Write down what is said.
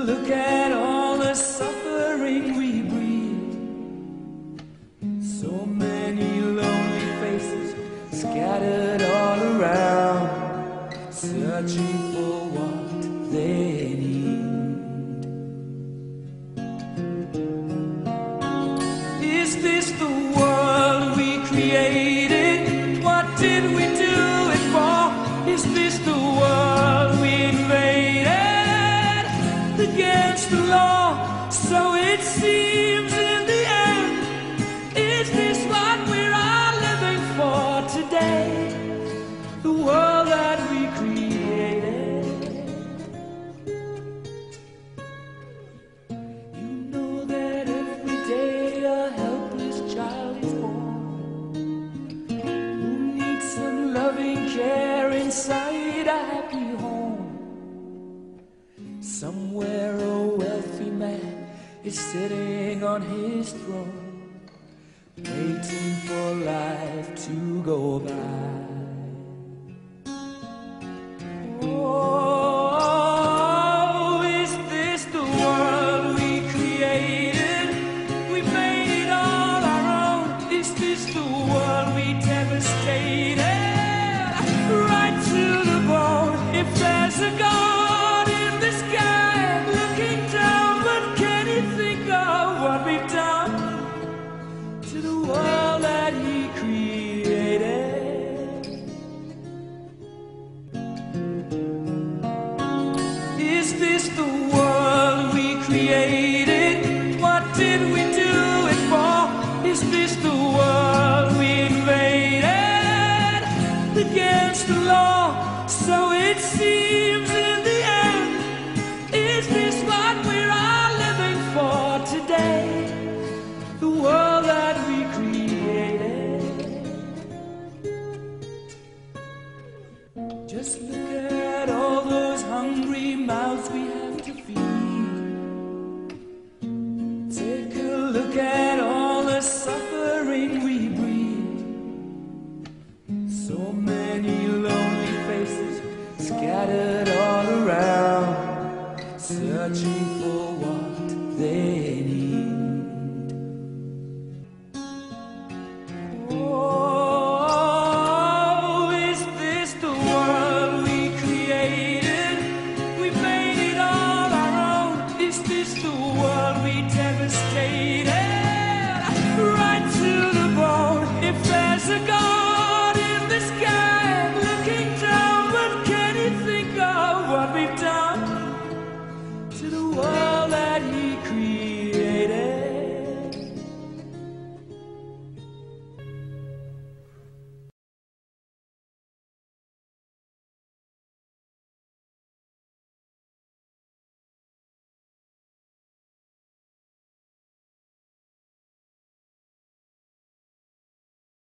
look at all the suffering we breathe. So many lonely faces scattered all around, searching for what they need. Is this the world we created? What did we do it for? Is this the world we invaded against the law? So it seems in the end. Is this what we're all living for today? The world that we created. You know that every day a helpless child is born, who needs some loving care inside a happy home. Somewhere a wealthy man is sitting on his throne, waiting for life to go by. Oh, is this the world we created? We made it all our own. Is this the world we devastated? Right to the bone. If there's a God in the sky looking down, what can he think of what we've done to the world that he created? Is this the world we created? What did we do it for? Is this the world we invaded against the law? So it seems in the end. Is this what we're all living for today? The world that we created. Just look at all those hungry mouths we have to feed. Take a look at all the suffering we breathe. So many lonely faces scattered all around, searching for